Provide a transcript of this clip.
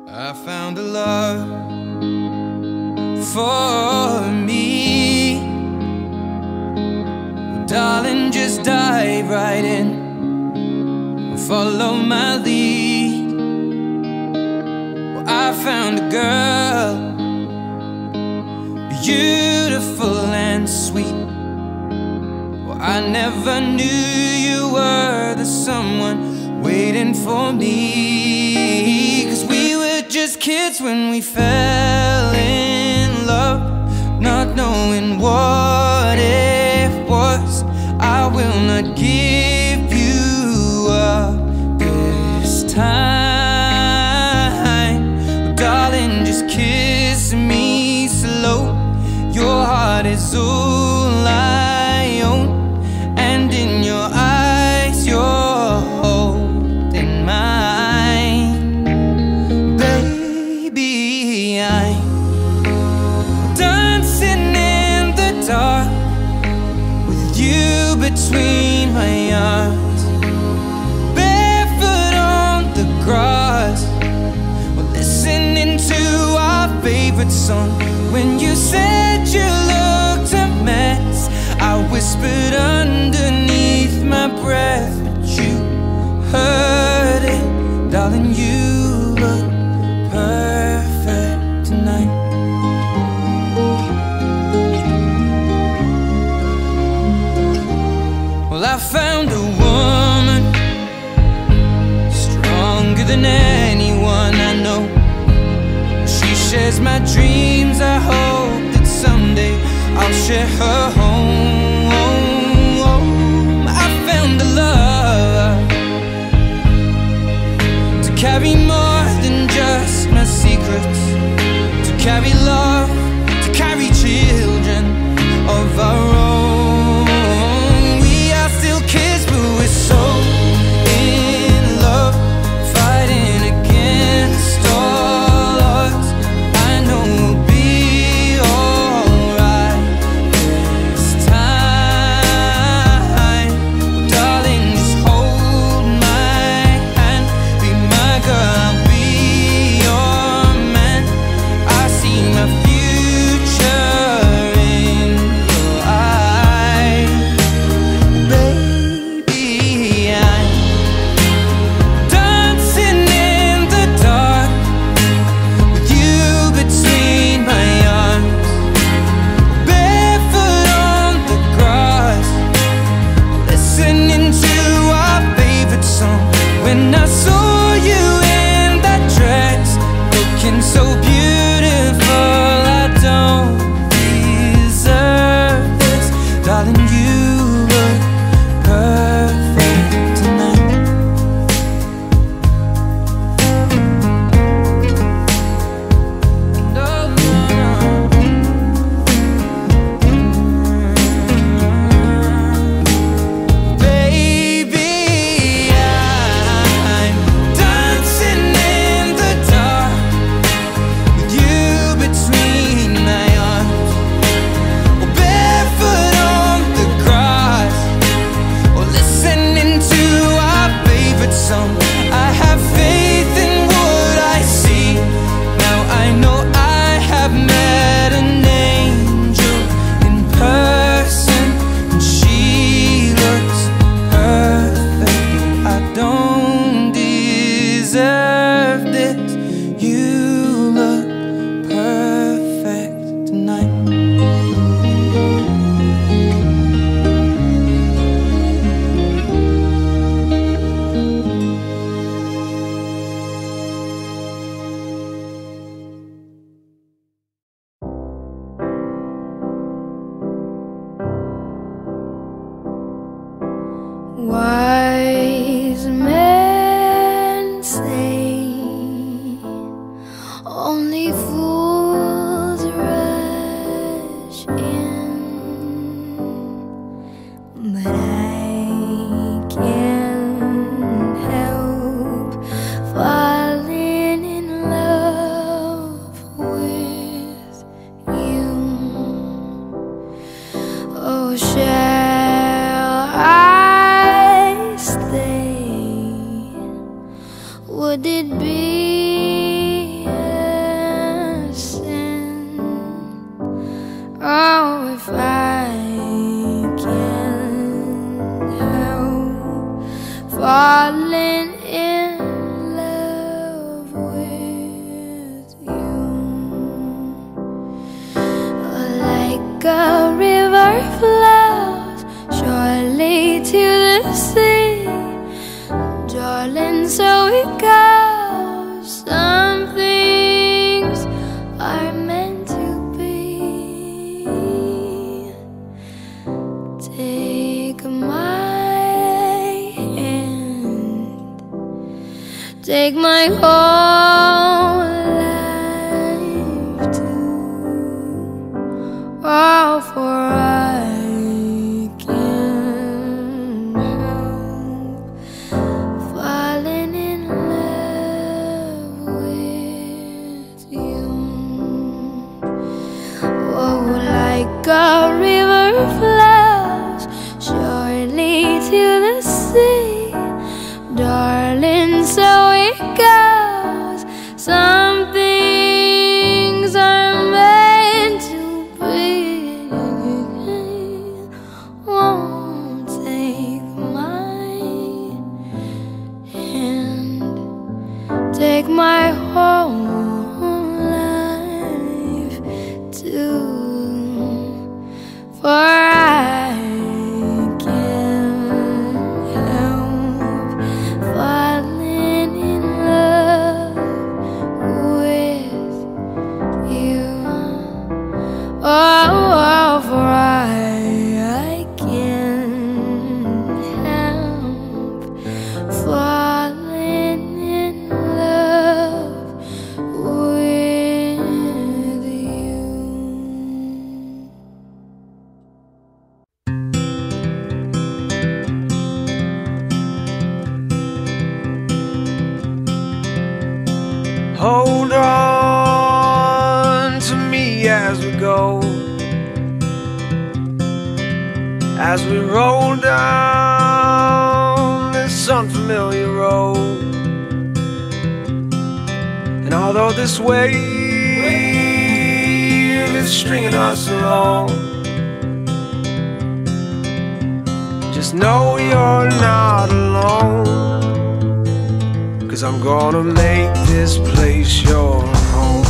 I found a love for me. Darling, just dive right in, follow my lead. Well, I found a girl, beautiful and sweet. Well, I never knew you were the someone waiting for me. 'Cause we were just kids when we fell in love, not knowing what it was. I will not give you up this time. Oh, darling, just kiss me slow. Your heart is all I own, and in your eyes you're holding mine. Baby, I'm dancing in the dark with you between my arms, barefoot on the grass. We're listening to our favorite song. When you said you looked a mess, I whispered underneath my breath, but you heard it. Darling, you look perfect tonight. Well, I found a woman stronger than anyone I know. She shares my dreams. I hope that someday I'll share her home. I found a love to carry more than just my secrets, to carry love, to carry children of our own. We are still kids, but we're so in love, fighting against all odds. I know we'll be alright this time. Oh, darling, just hold my hand, be my girl, I'll be your man. I see my future in your eyes. Baby, I'm dancing in the dark with you between my arms, barefoot on the grass, listening to our favorite song. When I saw you in that dress, looking so beautiful, I don't deserve this. Darling, you look perfect tonight. No, no, no. Baby, I'm dancing in the dark with you between my arms, or barefoot on the grass, or listening to our favorite song. I have faith in what I see. Now I know I have met an angel in person, and she looks perfect. I don't deserve this. You look perfect tonight. Wise men say only fools rush in, but I can't help falling in love with you. Oh, shall I stay? Would it be darling, so it goes. Some things are meant to be. Take my hand, take my whole life too. Oh, for I can't help falling in love with you. Oh, like a river flows surely to the sea, darling, so it goes. Some things are meant to be. Won't take my hand, take my whole life too, for I can't help falling in love with you. Oh, for I can't help falling in love with you. Hold on to me as we go, as we roll down this unfamiliar road. And although this wave is stringing us along, just know you're not alone, 'cause I'm gonna make this place your home.